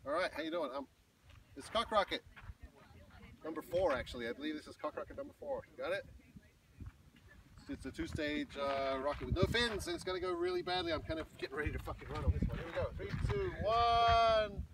All right, how you doing? It's cock rocket number 4, actually. I believe this is cock rocket number 4. Got it? It's a 2-stage rocket with no fins, and it's gonna go really badly. I'm kind of getting ready to fucking run on this one. Here we go. 3, 2, 1.